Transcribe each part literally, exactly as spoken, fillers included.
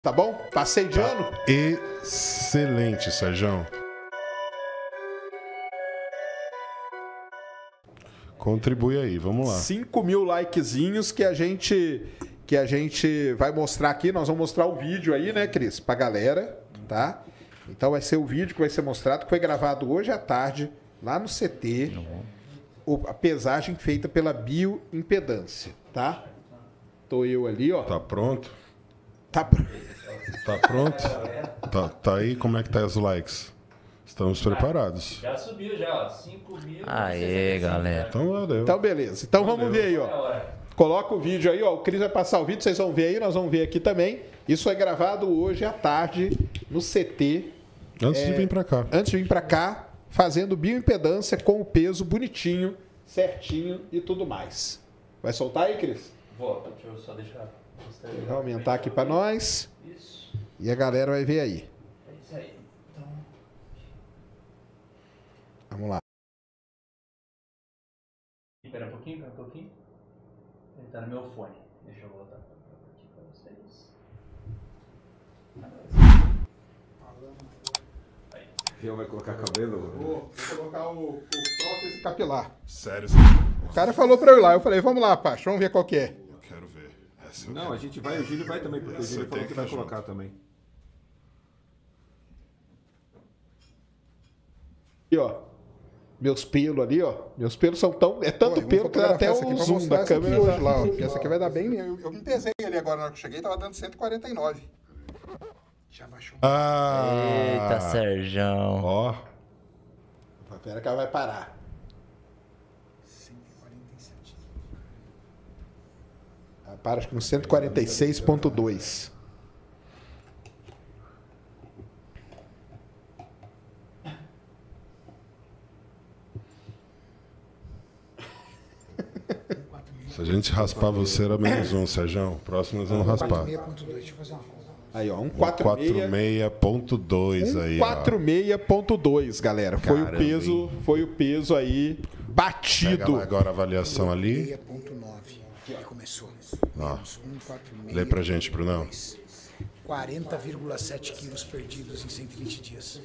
Tá bom? Passei de Tá ano? Excelente, Sérgio. Contribui aí, vamos lá. cinco mil likezinhos que a gente que a gente vai mostrar aqui. Nós vamos mostrar o vídeo aí, né, Cris? Pra galera, tá? Então vai ser o vídeo que vai ser mostrado, que foi gravado hoje à tarde, lá no C T. O, a pesagem feita pela bioimpedância, tá? Tô eu ali, ó. Tá pronto? Tá pronto. Tá pronto? Tá, tá aí? Como é que tá os likes? Estamos preparados. Já subiu já, ó. cinco mil. Aê, galera. Então valeu. Então beleza. Então vamos ver aí, ó. Coloca o vídeo aí, ó. O Cris vai passar o vídeo, vocês vão ver aí, nós vamos ver aqui também. Isso é gravado hoje à tarde no C T. Antes é, de vir pra cá. Antes de vir pra cá, fazendo bioimpedância com o peso bonitinho, certinho e tudo mais. Vai soltar aí, Cris? Vou, deixa eu só deixar. Vou aumentar aqui pra nós. Isso. E a galera vai ver aí. É isso aí. Então... Vamos lá. Espera um pouquinho, espera um pouquinho. Ele tá no meu fone. Deixa eu voltar aqui pra vocês. Aí. Fiel vai colocar cabelo? Vou, vou colocar o, o prótese capilar. Sério? O cara falou pra eu ir lá. Eu falei, vamos lá, Pacho, vamos ver qual que é. Eu quero ver. Essa eu Não, quero. a gente vai, o Júlio vai também, porque o Essa Júlio eu falou tenho que que vai ir colocar junto. também. Aqui, ó. Meus pelos ali, ó. Meus pelos são tão... É tanto Pô, pelo que dá até essa aqui um pra zoom mostrar da essa aqui câmera. hoje lá, ó, que essa aqui vai dar bem. Eu, eu me pesei ali agora na hora que eu cheguei, tava dando cento e quarenta e nove. Já baixou. Ah! Eita, Sérgio. Ó. Espera que ela vai parar. cento e quarenta e sete. Ela para acho que no cento e quarenta e seis ponto dois. Se a gente raspar você era menos um, Sérgio. Próximo nós vamos raspar. seis ponto dois, deixa eu fazer uma conta. Aí, ó. quatro cento e quarenta e seis. seis ponto dois aí, ó. cento e quarenta e seis ponto dois, galera. Foi o Caramba, peso, hein? foi o peso aí Pega batido. lá agora a avaliação ali. seis ponto nove. Que começou. Ó. Menos cento e quarenta e seis. Lê pra gente, Brunão. quarenta vírgula sete quilos perdidos em cento e vinte dias.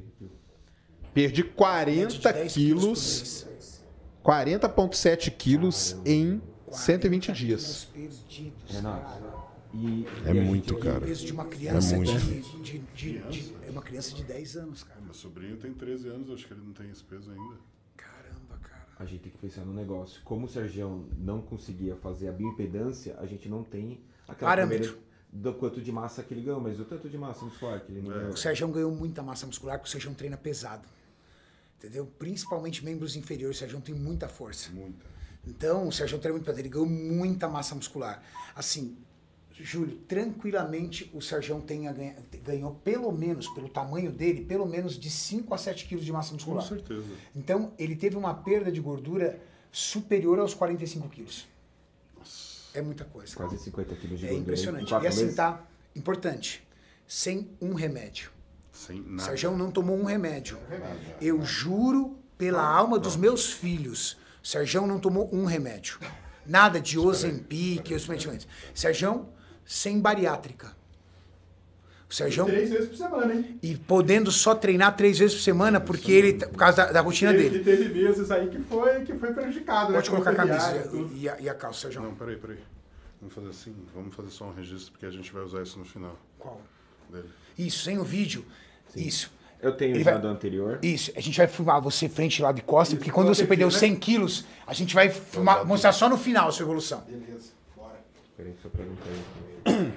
Perdi Média de quarenta dez quilos, por mês. quarenta vírgula sete quilos em cento e vinte quarenta dias. quilos perdidos. Renato, e, É e a muito, gente- cara. O peso de uma criança É muito. de, de, de, de- é uma criança de dez anos, cara. Meu sobrinho tem treze anos, acho que ele não tem esse peso ainda. Caramba, cara. A gente tem que pensar no negócio. Como o Sergião não conseguia fazer a bioimpedância, a gente não tem aquela Parâmetro. primeira do quanto de massa que ele ganhou, mas o tanto de massa muscular que ele não ganhou. O Sérgio ganhou muita massa muscular porque o Sérgio treina pesado. Entendeu? Principalmente membros inferiores, o Sérgio tem muita força. Muita. Então, o Sérgio treina muito pesado, ele ganhou muita massa muscular. Assim, Júlio, tranquilamente o Sérgio tenha ganha, ganhou pelo menos, pelo tamanho dele, pelo menos de cinco a sete quilos de massa Com muscular. certeza. Então, ele teve uma perda de gordura superior aos quarenta e cinco quilos. É muita coisa. Quase cinquenta quilos de É gordura. em impressionante. quatro E assim, meses. tá? Importante. Sem um remédio. Sem O nada. Sérgio não tomou um remédio. Eu juro pela alma dos meus filhos, o Sérgio não tomou um remédio. Nada de Ozempic, os medicamentos. Sérgio sem bariátrica. O Sérgio Três vezes por semana, hein? e podendo só treinar três vezes por semana porque ele por causa da, da rotina Teve, dele. teve meses aí que foi, que foi prejudicado, Pode né? colocar a Com camisa viagem, tudo. e a, e a calça, Sérgio. Não, peraí, peraí. Vamos fazer assim, vamos fazer só um registro, porque a gente vai usar isso no final Qual? dele. Isso, sem o vídeo. Isso. Eu tenho Ele já vai- do anterior. Isso, a gente vai filmar você frente lá de costas, porque quando você você perdeu aqui, né? cem quilos, a gente vai filmar- mostrar só no final a sua evolução. Beleza, bora. Peraí, só pra aí.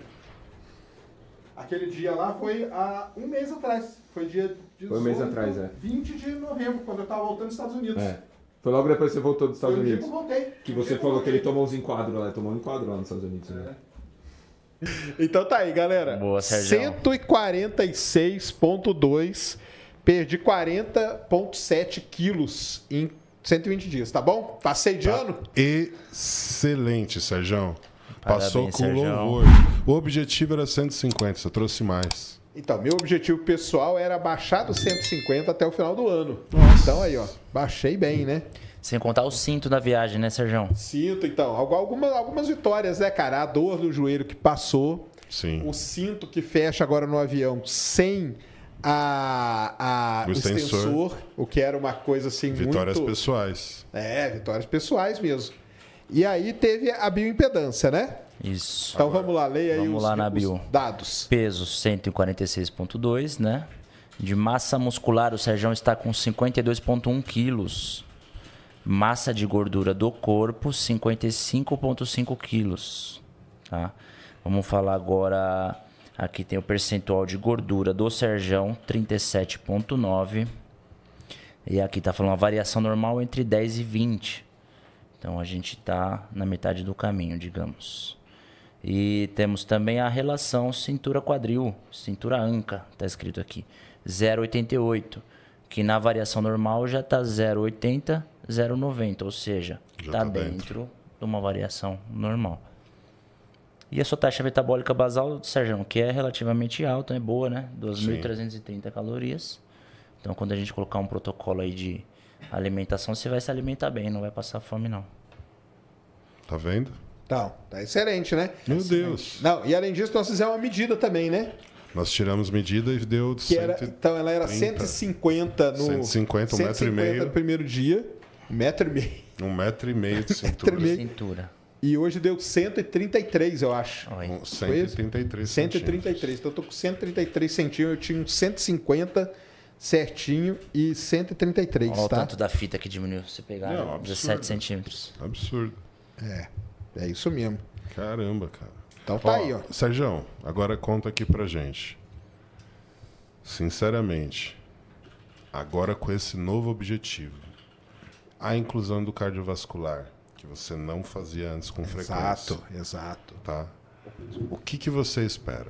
Aquele dia lá foi há um mês atrás. Foi dia dezoito, Foi um mês atrás, é. vinte de novembro, quando eu tava voltando dos Estados Unidos. É. Foi logo depois que você voltou dos Estados Foi o dia que Unidos. eu voltei. Que Foi o você dia eu falou que voltei. ele tomou uns enquadros lá. Ele tomou um enquadro lá nos Estados Unidos, né? Então tá aí, galera. Boa, Sérgio. cento e quarenta e seis ponto dois. Perdi quarenta ponto sete quilos em cento e vinte dias, tá bom? Passei de ano? Excelente, Sérgio. Passou Parabéns, com Sérgio. louvor. O objetivo era cento e cinquenta, você trouxe mais. Então, meu objetivo pessoal era baixar dos cento e cinquenta até o final do ano. Então aí, ó, baixei bem, né? Sem contar o cinto da viagem, né, Sérgio? Sinto, então, algu- algumas, algumas vitórias, né, cara? A dor do joelho que passou. Sim. O cinto que fecha agora no avião sem a, a, O o extensor. extensor, o que era uma coisa assim Vitórias muito... pessoais. É, vitórias pessoais mesmo. E aí teve a bioimpedância, né? Isso. Então vamos lá, leia aí Vamos os, lá na os bio. dados. Peso cento e quarenta e seis vírgula dois, né? De massa muscular, o Serjão está com cinquenta e dois vírgula um quilos. Massa de gordura do corpo, cinquenta e cinco vírgula cinco quilos. Tá? Vamos falar agora... Aqui tem o percentual de gordura do Serjão, trinta e sete vírgula nove. E aqui está falando uma variação normal entre dez e vinte. Então a gente está na metade do caminho, digamos. E temos também a relação cintura-quadril, cintura-anca, está escrito aqui, zero vírgula oitenta e oito. Que na variação normal já está zero vírgula oitenta, zero vírgula noventa. Ou seja, está tá dentro. dentro de uma variação normal. E a sua taxa metabólica basal, Sérgio, que é relativamente alta, é boa, né? duas mil trezentas e trinta calorias. Então, quando a gente colocar um protocolo aí de alimentação, você vai se alimentar bem, não vai passar fome, não. Tá vendo? Então, tá excelente, né? Meu Deus. Não, e além disso, nós fizemos uma medida também, né? Nós tiramos medida e deu Que era, cento e então, ela era trinta. cento e cinquenta no... cento e cinquenta, um metro e meio. no primeiro dia, um metro e meio. Um metro e meio de Metro e cintura. meio. Cintura. E hoje deu cento e trinta e três, eu acho. Olha. Um cento e trinta e três cento e trinta e três. Então eu tô com cento e trinta e três centímetros, eu tinha uns cento e cinquenta certinho e cento e trinta e três, Olha o tá? tanto da fita que diminuiu. Você pegar Não, né? absurdo. dezessete centímetros. Absurdo. É, é isso mesmo. Caramba, cara. Então tá aí, ó. Sérgio, agora conta aqui pra gente. Sinceramente, agora com esse novo objetivo, a inclusão do cardiovascular, que você não fazia antes com frequência. Exato, exato. Tá? O que, que você espera?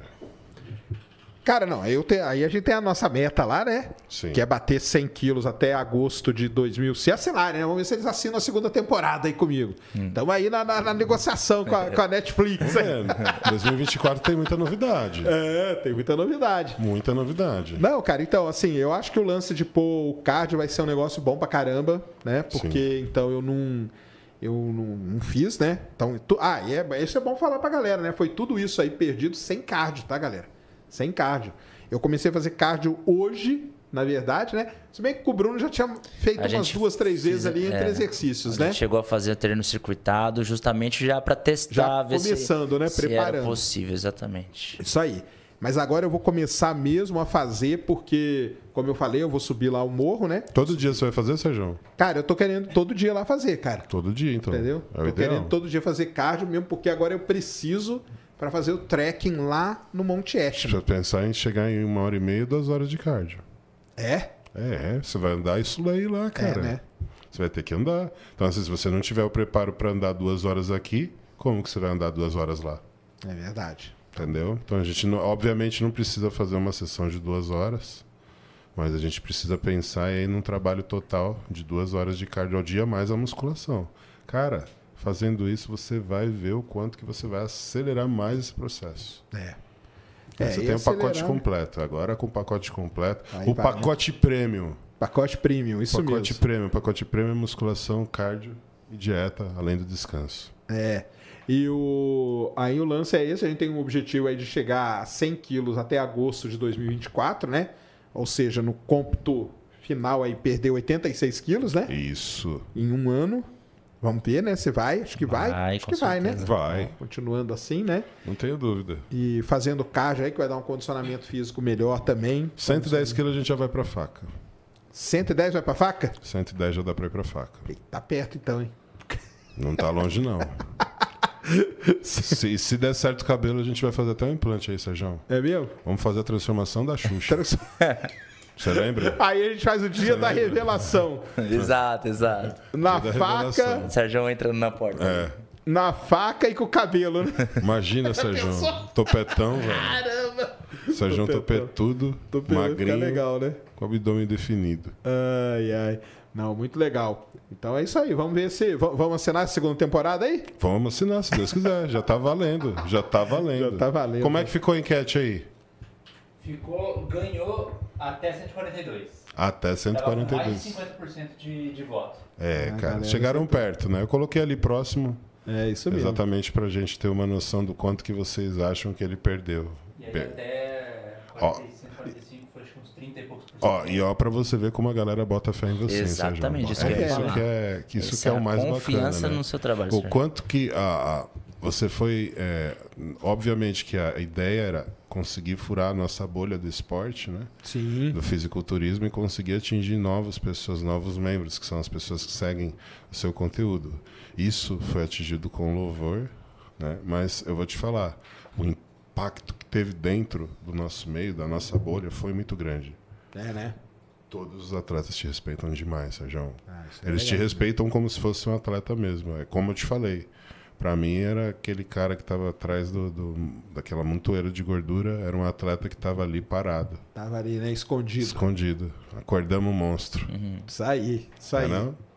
Cara, não, eu te, aí a gente tem a nossa meta lá, né? Sim. Que é bater cem quilos até agosto de dois mil. Se assinarem, né? Vamos ver se eles assinam a segunda temporada aí comigo. Estamos aí na, na, na negociação com a, com a Netflix. É, dois mil e vinte e quatro tem muita novidade. É, tem muita novidade. Muita novidade. Não, cara, então, assim, eu acho que o lance de pôr o cardio vai ser um negócio bom pra caramba, né? Porque, Sim. então, eu não... Eu não, não fiz, né? Então, tu, ah, e é, isso é bom falar pra galera, né? Foi tudo isso aí perdido sem cardio, tá, galera? Sem cardio. Eu comecei a fazer cardio hoje, na verdade, né? Se bem que o Bruno já tinha feito A umas gente duas, três vezes fiz- ali entre é, exercícios, A né? gente chegou a fazer treino circuitado justamente já para testar, Já ver começando, se, né? se era Preparando. possível, exatamente. Isso aí. Mas agora eu vou começar mesmo a fazer, porque, como eu falei, eu vou subir lá o morro, né? Todo dia você vai fazer, Sérgio? Cara, eu tô querendo todo dia lá fazer, cara. Todo dia, então. Entendeu? É o Tô ideal. querendo todo dia fazer cardio mesmo, porque agora eu preciso para fazer o trekking lá no Monte Etna. Precisa pensar em chegar em uma hora e meia, duas horas de cardio. É? É, você vai andar isso daí lá, cara. É, né? Você vai ter que andar. Então, assim, se você não tiver o preparo para andar duas horas aqui, como que você vai andar duas horas lá? É verdade. Entendeu? Então a gente, não, obviamente, não precisa fazer uma sessão de duas horas, mas a gente precisa pensar aí num trabalho total de duas horas de cardio ao dia mais a musculação. Cara, fazendo isso, você vai ver o quanto que você vai acelerar mais esse processo. É. Aí É, você e tem o pacote acelerar, né? completo. Agora com o pacote completo. Aí o vai, né? pacote premium. Pacote premium, isso pacote mesmo. premium. Pacote premium é musculação, cardio e dieta, além do descanso. É. E o... aí o lance é esse, a gente tem um objetivo aí de chegar a cem quilos até agosto de dois mil e vinte e quatro, né? Ou seja, no cômputo final aí perder oitenta e seis quilos, né? Isso. Em um ano. Vamos ver, né? Você vai? Acho que vai. Vai, Acho com que vai, né? certeza. Vai. Continuando assim, né? Não tenho dúvida. E fazendo cardio aí, que vai dar um condicionamento físico melhor também. cento e dez quilos a gente já vai pra faca. cento e dez vai pra faca? cento e dez já dá pra ir pra faca. Tá perto então, hein? Não tá longe, não. se, se der certo o cabelo, a gente vai fazer até um implante aí, Sérgio. É mesmo? Vamos fazer a transformação da Xuxa. Você lembra? Aí a gente faz o dia da revelação. Exato, exato. Na Dia da faca, revelação. O Sérgio entrando na porta. É. na faca e com o cabelo, né? Imagina, Sérgio. Topetão, velho. Caramba! Sérgio Topetão. topetudo, Tô magrinho, legal, né? com o abdômen definido. Ai, ai. Não, muito legal. Então é isso aí. Vamos ver se. v- Vamos assinar a segunda temporada aí? Vamos assinar, se Deus quiser. Já tá valendo. Já tá valendo. Já tá valendo. Como é que ficou a enquete aí? Ficou, ganhou até cento e quarenta e dois. Até cento e Tava com quarenta e mais de dois. cinquenta por cento de, de voto. É, Ah, cara. galera, Chegaram perto, né? Eu coloquei ali próximo. É isso mesmo. Exatamente pra gente ter uma noção do quanto que vocês acham que ele perdeu. E aí Pe- até Ó. quarenta e cinco, quarenta e cinco, foi acho que uns trinta e poucos por cento. Ó, e ó, pra você ver como a galera bota fé em você, Exatamente, Sérgio. isso que eu É ia isso falar. que é, que isso Essa que é é o a mais confiança bacana, né? no seu trabalho, O Sérgio. quanto que a, a- você foi... é, obviamente que a ideia era conseguir furar a nossa bolha do esporte, né? Sim. Do fisiculturismo e conseguir atingir novas pessoas, novos membros, que são as pessoas que seguem o seu conteúdo. Isso foi atingido com louvor, né? Mas eu vou te falar, o impacto que teve dentro do nosso meio, da nossa bolha, foi muito grande. É, né? Todos os atletas te respeitam demais, Sérgio. Ah, isso é Eles te legal. respeitam como se fosse um atleta mesmo. É como eu te falei. Pra mim era aquele cara que estava atrás do, do- daquela montoeira de gordura, era um atleta que estava ali parado, Tava ali, né? Escondido. escondido. Acordamos o monstro. Isso aí, isso aí. Não é não?